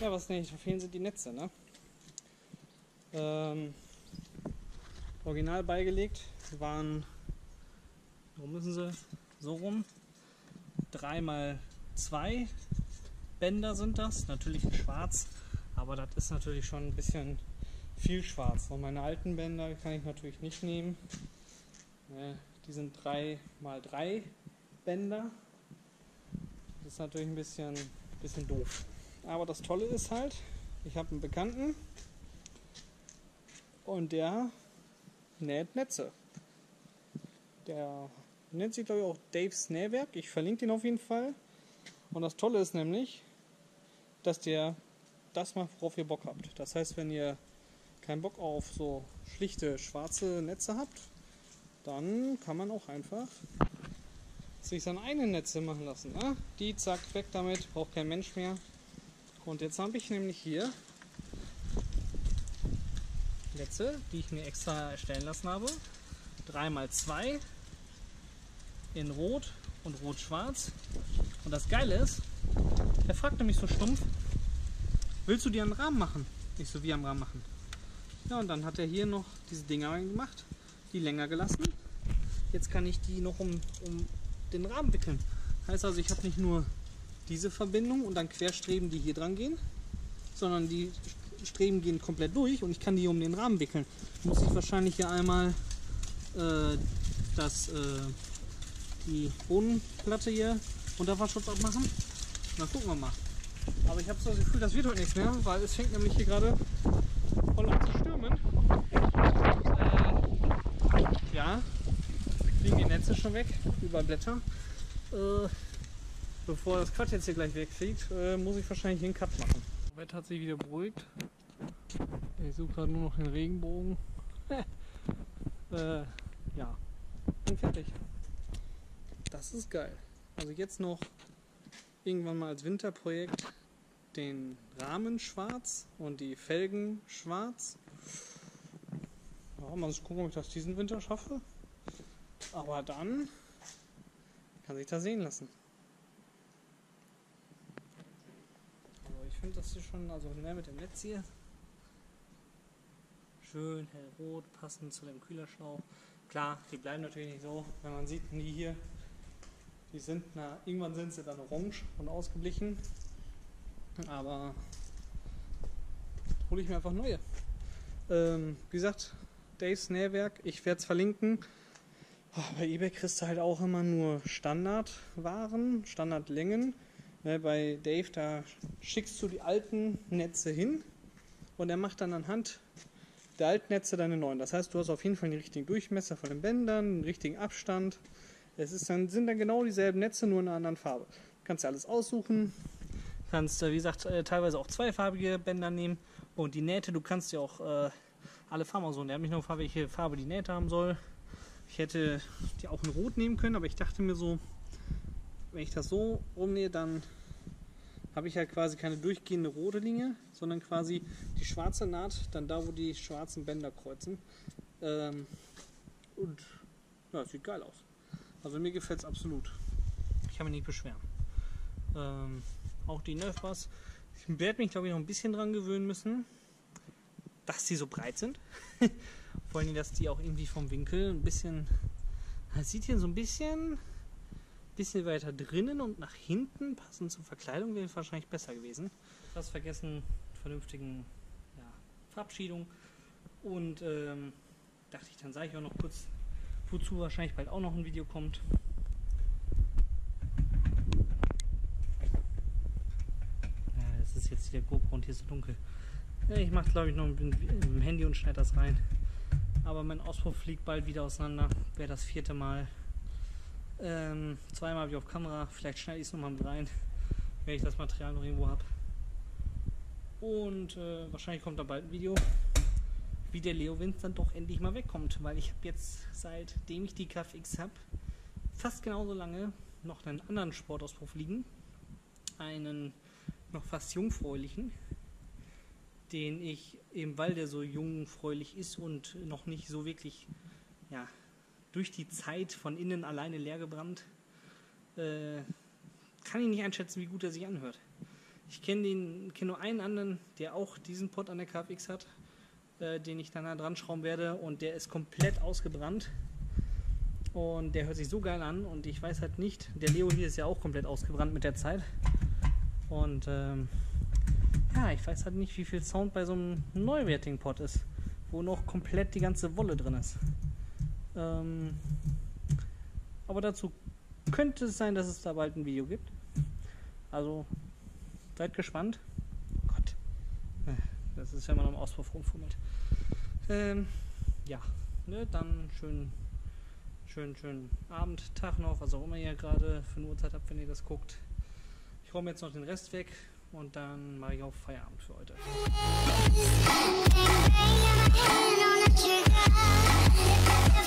Ja, was nicht fehlen, sind die Netze, ne? Original beigelegt waren, wo müssen sie? So rum. 3x2 Bänder sind das, natürlich in schwarz, aber das ist natürlich schon ein bisschen viel schwarz. Und meine alten Bänder kann ich natürlich nicht nehmen. Die sind 3x3 Bänder. Das ist natürlich ein bisschen doof. Aber das Tolle ist halt, ich habe einen Bekannten und der näht Netze. Der nennt sich, glaube ich, auch Dave's Nähwerk. Ich verlinke den auf jeden Fall. Und das Tolle ist nämlich, dass der das macht, worauf ihr Bock habt. Das heißt, wenn ihr keinen Bock auf so schlichte schwarze Netze habt, dann kann man auch einfach sich seine eigenen Netze machen lassen. Ne? Die, zack, weg damit, braucht kein Mensch mehr. Und jetzt habe ich nämlich hier Netze, die ich mir extra erstellen lassen habe. 3x2 in Rot und Rot-Schwarz. Und das Geile ist, er fragte mich so stumpf, willst du dir einen Rahmen machen? Ich so, wie am Rahmen machen? Ja, und dann hat er hier noch diese Dinger gemacht, die länger gelassen. Jetzt kann ich die noch um den Rahmen wickeln. Heißt also, ich habe nicht nur diese Verbindung und dann Querstreben, die hier dran gehen, sondern die Streben gehen komplett durch und ich kann die um den Rahmen wickeln. Muss ich wahrscheinlich hier einmal die Bodenplatte hier unter Wasserschutz abmachen. Dann gucken wir mal. Aber ich habe so das Gefühl, das wird heute nichts mehr, weil es fängt nämlich hier gerade voll an zu stürmen. Ja, fliegen die Netze schon weg, über Blätter. Bevor das Quad jetzt hier gleich wegfliegt, muss ich wahrscheinlich hier einen Cut machen. Das Wetter hat sich wieder beruhigt. Ich suche gerade nur noch den Regenbogen. Ja, bin fertig. Das ist geil. Also jetzt noch irgendwann mal als Winterprojekt den Rahmen schwarz und die Felgen schwarz. Ja, mal gucken, ob ich das diesen Winter schaffe. Aber dann kann sich das sehen lassen. Also ich finde das hier schon, also mehr mit dem Netz hier. Schön hellrot, passend zu dem Kühlerschlauch. Klar, die bleiben natürlich nicht so, wenn man sieht, die hier, die sind, irgendwann sind sie dann orange und ausgeblichen. Aber hole ich mir einfach neue. Wie gesagt, Dave's Nähwerk, ich werde es verlinken. Bei eBay kriegst du halt auch immer nur Standardwaren, Standardlängen. Bei Dave, da schickst du die alten Netze hin und er macht dann anhand der alten Netze deine neuen. Das heißt, du hast auf jeden Fall den richtigen Durchmesser von den Bändern, den richtigen Abstand. Sind dann genau dieselben Netze, nur in einer anderen Farbe. Du kannst ja alles aussuchen. Kannst, wie gesagt, teilweise auch zweifarbige Bänder nehmen. Und die Nähte, du kannst ja auch alle Farben aussuchen. Der hat mich noch gefragt, welche Farbe die Nähte haben soll. Ich hätte die auch in Rot nehmen können, aber ich dachte mir so, wenn ich das so rumnähe, dann habe ich halt quasi keine durchgehende rote Linie, sondern quasi die schwarze Naht, dann da, wo die schwarzen Bänder kreuzen. Und ja, es sieht geil aus. Also mir gefällt es absolut. Ich kann mich nicht beschweren. Auch die Nerfbars. Ich werde mich, glaube ich, noch ein bisschen dran gewöhnen müssen, dass die so breit sind. Vor allem, dass die auch irgendwie vom Winkel ein bisschen... Das sieht hier so ein bisschen weiter drinnen und nach hinten, passend zur Verkleidung, wäre wahrscheinlich besser gewesen. Fast vergessen, vernünftigen Verabschiedung. Und dachte ich, dann sage ich auch noch kurz, wozu wahrscheinlich bald auch noch ein Video kommt. Das ist jetzt hier GoPro und hier ist es dunkel. Ja, ich mache, glaube ich, noch mit dem Handy und schneide das rein. Aber mein Auspuff fliegt bald wieder auseinander. Wäre das 4. Mal. Zweimal habe ich auf Kamera. Vielleicht schneide ich es nochmal mit rein, wenn ich das Material noch irgendwo habe. Und wahrscheinlich kommt da bald ein Video, wie der Leowind dann doch endlich mal wegkommt. Weil ich habe jetzt, seitdem ich die KFX habe, fast genauso lange noch einen anderen Sportauspuff liegen. Einen noch fast jungfräulichen, den ich, eben weil der so jungfräulich ist und noch nicht so wirklich, ja, durch die Zeit von innen alleine leer gebrannt, kann ich nicht einschätzen, wie gut er sich anhört. Ich kenne nur einen anderen, der auch diesen Pot an der KFX hat, den ich dann da dran schrauben werde, und der ist komplett ausgebrannt. Und der hört sich so geil an und ich weiß halt nicht, der Leo hier ist ja auch komplett ausgebrannt mit der Zeit. Und ja, ich weiß halt nicht, wie viel Sound bei so einem neuwertigen Pot ist, wo noch komplett die ganze Wolle drin ist. Aber dazu könnte es sein, dass es da bald ein Video gibt. Also seid gespannt. Oh Gott, das ist, wenn man am Auspuff rumfummelt. Ja, ne, dann schönen Abend, Tag noch, was auch immer ihr gerade für eine Uhrzeit habt, wenn ihr das guckt. Ich räume jetzt noch den Rest weg und dann mache ich auch Feierabend für heute.